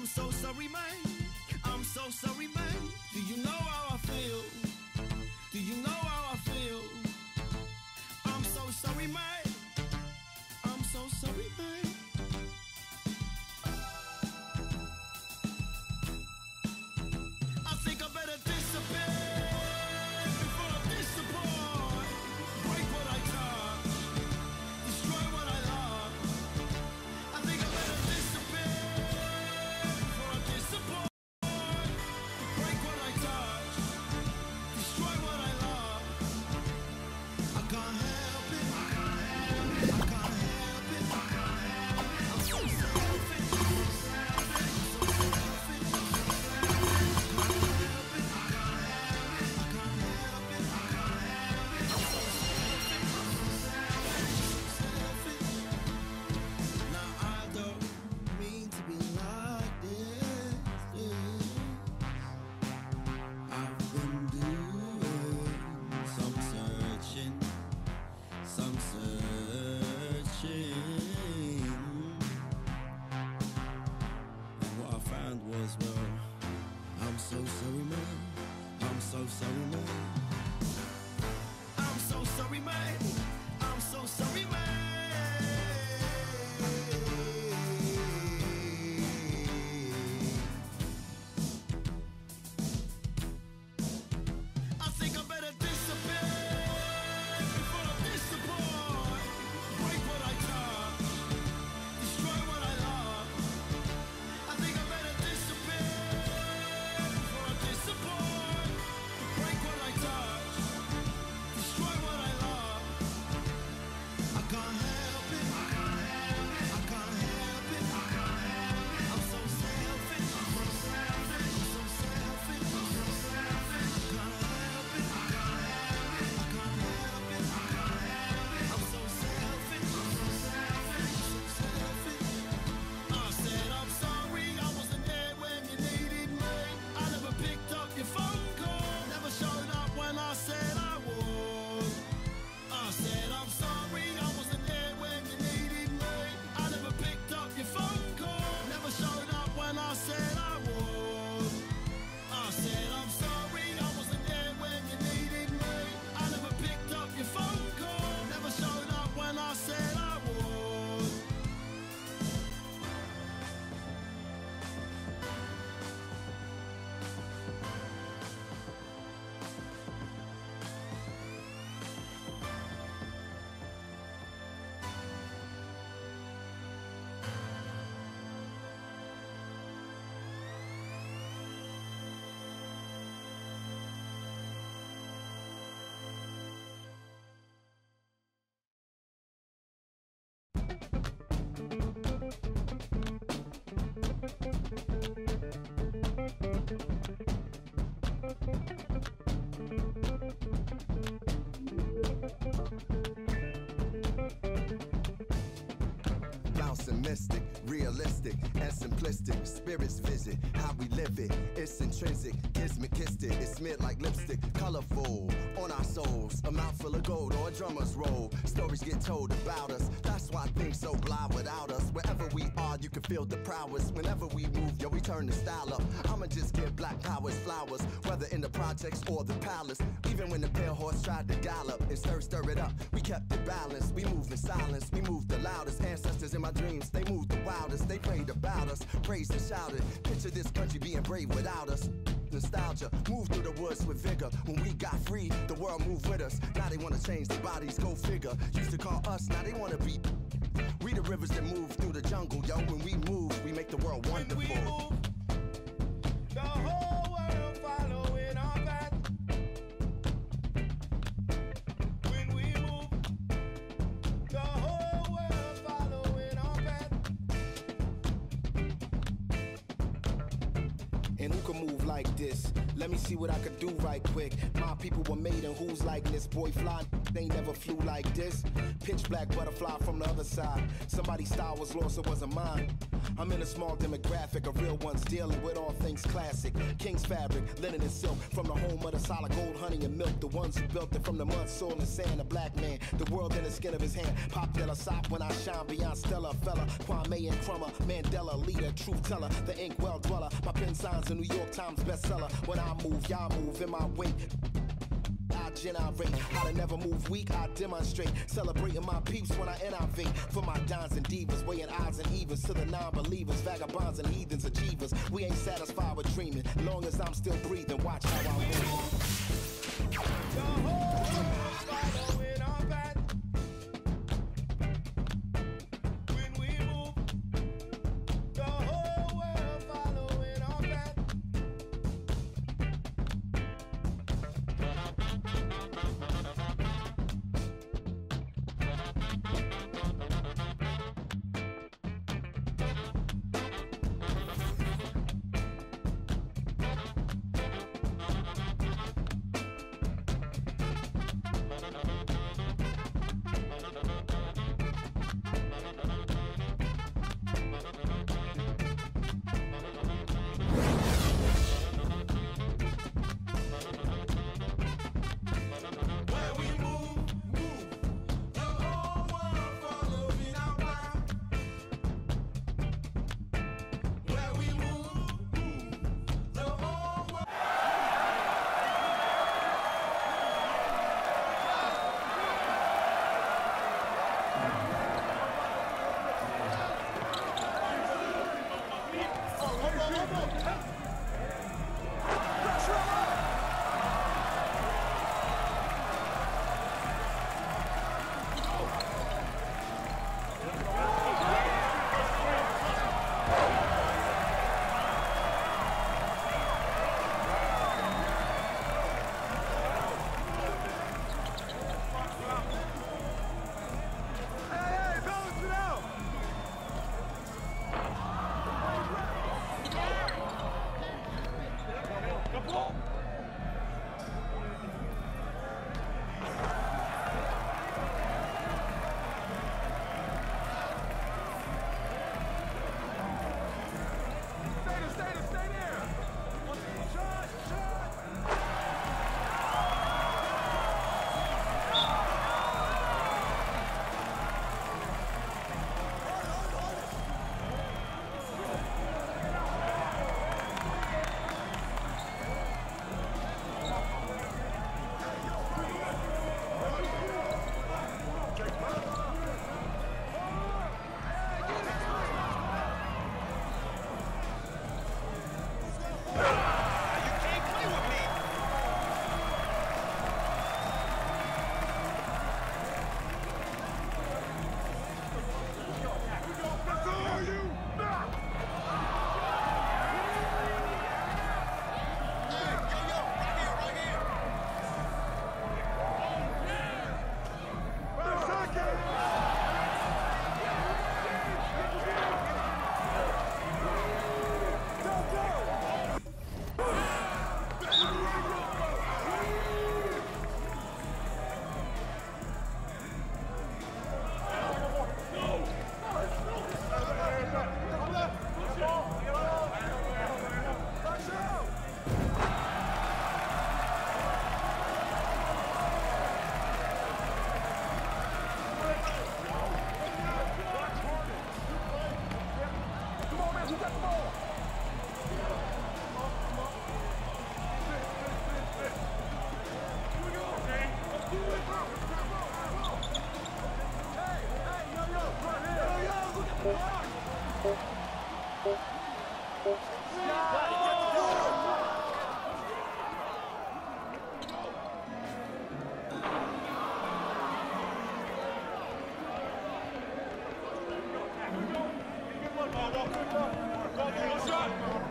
I'm so sorry, man. I'm so sorry, man. Do you know how I feel? Do you know how I feel? I'm so sorry, man. I'm so sorry, man. I think I better disappear before I disappoint. Break what I touch, destroy what I love. I think I better disappear before I disappoint. Break what I touch, destroy what I love. I can't help it. I can't help it. I can't help it. I can't help it. I'm so selfish. I'm so selfish. I'm so selfish. Mystic, realistic, and simplistic. Spirits visit how we live it. It's intrinsic, kismet, it's smeared like lipstick. Colorful on our souls, a mouthful of gold or a drummer's roll. Stories get told about us. That's why things so blind without us. Wherever we are, you can feel the prowess. Whenever we move, yo, we turn the style up. I'ma just give black powers flowers, whether in the projects or the palace. Even when the pale horse tried to gallop and stir it up, we kept it balanced. We moved in silence, we moved the loudest. Ancestors in my dreams, they moved the wildest. They prayed about us, praised and shouted. Picture this country being brave without us. Nostalgia, move through the woods with vigor. When we got free, the world moved with us. Now they wanna change their bodies, go figure. Used to call us, now they wanna be. We the rivers that move through the jungle, yo. When we move, we make the world wonderful. When we move, the whole world following our path. When we move, the whole world following our path. And who can move like this? Let me see what I could do right quick. My people were made in whose likeness? Boy fly, they never flew like this. Pitch black butterfly from the other side. Somebody's style was lost, it wasn't mine. I'm in a small demographic of real ones dealing with all things classic. King's fabric, linen and silk, from the home of the solid gold, honey and milk. The ones who built it from the mud, soil and sand. A black man, the world in the skin of his hand. Pop Della Sop when I shine beyond Stella. Fella, Kwame and Crummer, Mandela, leader, truth teller, the ink well dweller. My pen signs a New York Times bestseller. When I move, y'all move in my wake. I generate how to never move weak. I demonstrate, celebrating my peeps when I innovate. For my dons and divas, weighing odds and evens to the non-believers, vagabonds and heathens, achievers. We ain't satisfied with dreaming, long as I'm still breathing. Watch how I move. The whole world following our path. When we move, the whole world following our path. Go, go, go.